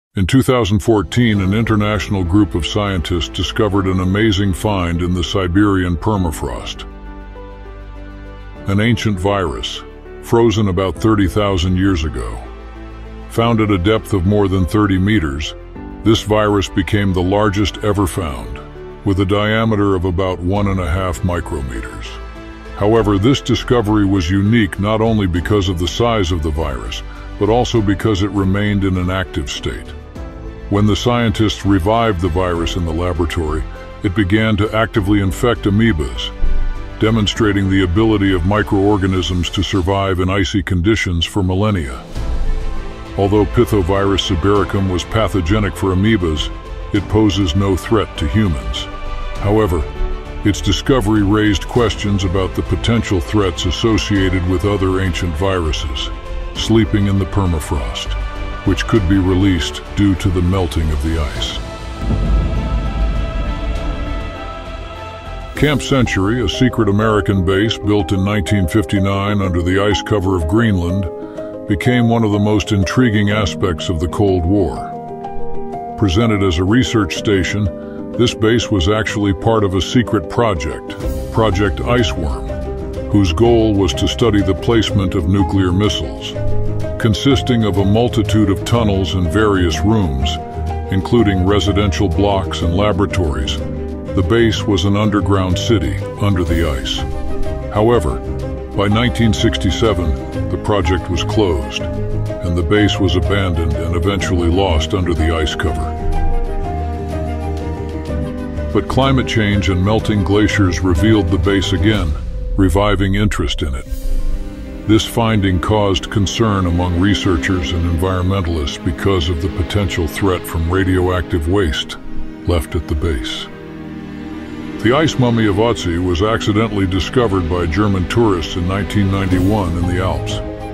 In 2014, an international group of scientists discovered an amazing find in the Siberian permafrost. An ancient virus, frozen about 30,000 years ago. Found at a depth of more than 30 meters, this virus became the largest ever found, with a diameter of about 1.5 micrometers. However, this discovery was unique not only because of the size of the virus, but also because it remained in an active state. When the scientists revived the virus in the laboratory, it began to actively infect amoebas, demonstrating the ability of microorganisms to survive in icy conditions for millennia. Although Pithovirus sibericum was pathogenic for amoebas, it poses no threat to humans. However, its discovery raised questions about the potential threats associated with other ancient viruses, sleeping in the permafrost, which could be released due to the melting of the ice. Camp Century, a secret American base built in 1959 under the ice cover of Greenland, became one of the most intriguing aspects of the Cold War. Presented as a research station, this base was actually part of a secret project, Project Iceworm, whose goal was to study the placement of nuclear missiles. Consisting of a multitude of tunnels and various rooms, including residential blocks and laboratories, the base was an underground city under the ice. However, by 1967, the project was closed, and the base was abandoned and eventually lost under the ice cover. But climate change and melting glaciers revealed the base again, reviving interest in it. This finding caused concern among researchers and environmentalists because of the potential threat from radioactive waste left at the base. The ice mummy of Otzi was accidentally discovered by German tourists in 1991 in the Alps.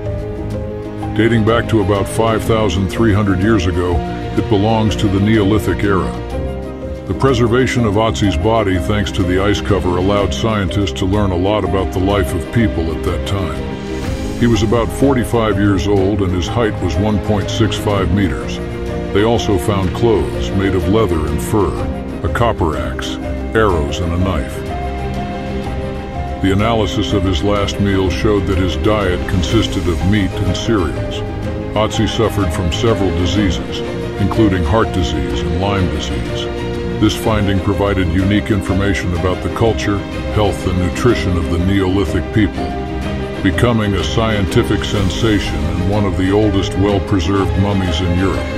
Dating back to about 5,300 years ago, it belongs to the Neolithic era. The preservation of Otzi's body thanks to the ice cover allowed scientists to learn a lot about the life of people at that time. He was about 45 years old and his height was 1.65 meters. They also found clothes made of leather and fur, a copper axe, arrows and a knife. The analysis of his last meal showed that his diet consisted of meat and cereals. Otzi suffered from several diseases, including heart disease and Lyme disease. This finding provided unique information about the culture, health and nutrition of the Neolithic people, becoming a scientific sensation and one of the oldest well-preserved mummies in Europe.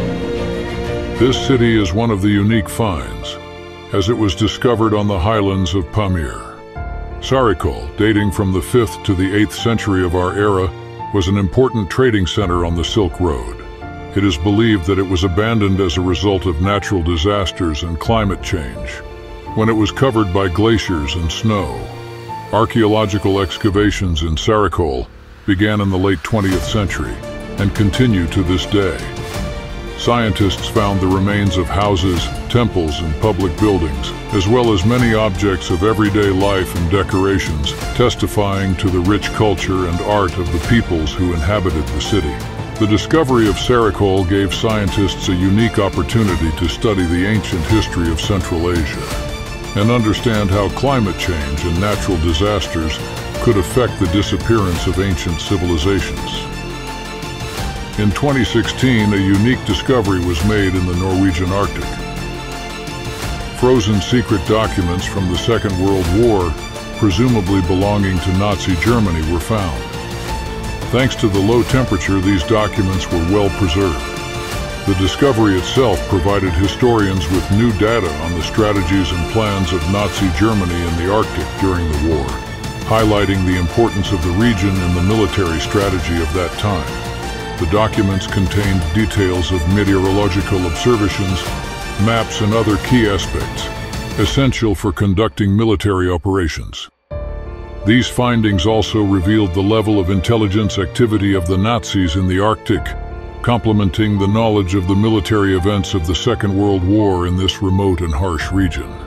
This city is one of the unique finds, as it was discovered on the highlands of Pamir. Sarikol, dating from the 5th to the 8th century of our era, was an important trading center on the Silk Road. It is believed that it was abandoned as a result of natural disasters and climate change, when it was covered by glaciers and snow. Archaeological excavations in Sarikol began in the late 20th century and continue to this day. Scientists found the remains of houses, temples, and public buildings, as well as many objects of everyday life and decorations, testifying to the rich culture and art of the peoples who inhabited the city. The discovery of Sarikol gave scientists a unique opportunity to study the ancient history of Central Asia and understand how climate change and natural disasters could affect the disappearance of ancient civilizations. In 2016, a unique discovery was made in the Norwegian Arctic. Frozen secret documents from the Second World War, presumably belonging to Nazi Germany, were found. Thanks to the low temperature, these documents were well preserved. The discovery itself provided historians with new data on the strategies and plans of Nazi Germany in the Arctic during the war, highlighting the importance of the region and the military strategy of that time. The documents contained details of meteorological observations, maps and other key aspects, essential for conducting military operations. These findings also revealed the level of intelligence activity of the Nazis in the Arctic, complementing the knowledge of the military events of the Second World War in this remote and harsh region.